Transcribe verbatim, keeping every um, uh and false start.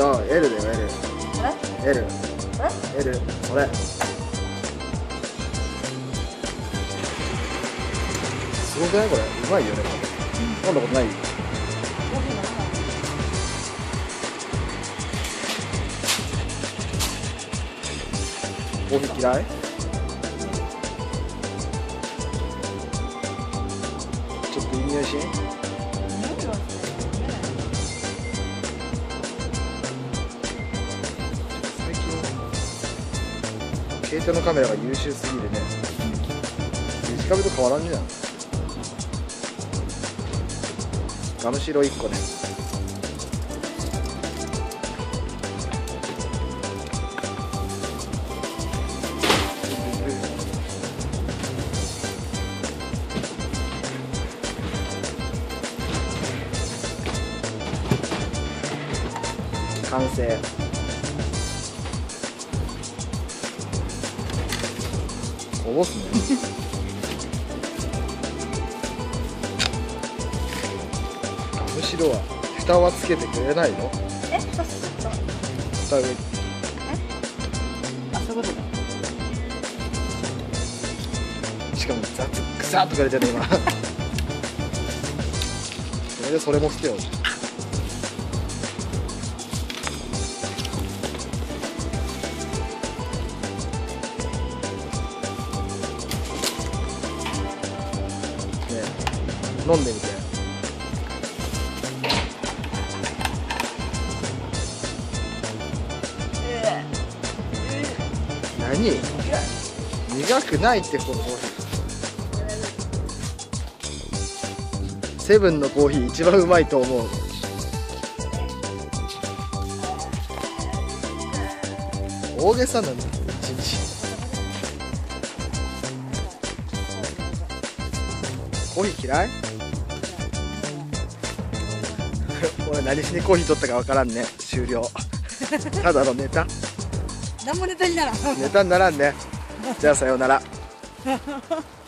そう エル だよ エルえエルえエル それすごくないこれ、うまいよね。飲んだことない？コーヒー嫌い？ちょっといい匂いしん？最近携帯のカメラが優秀すぎるね。デジカメと変わらんじゃん。ガムシロいっこね。完成。こぼすね。ガムシロは蓋はつけてくれないの？ え、蓋すった。 蓋上。 え？あ、そういうことだ。 しかも雑くさっとかれてる今。それでそれも捨てよう。飲んでみて。何？苦くないってこのコーヒー。セブンのコーヒー一番うまいと思う。大げさなんだ。一日。コーヒー嫌い？俺何しにコーヒー取ったかわからんね。終了。ただのネタ。 何もネタにならん。 ネタにならんね。じゃあさようなら。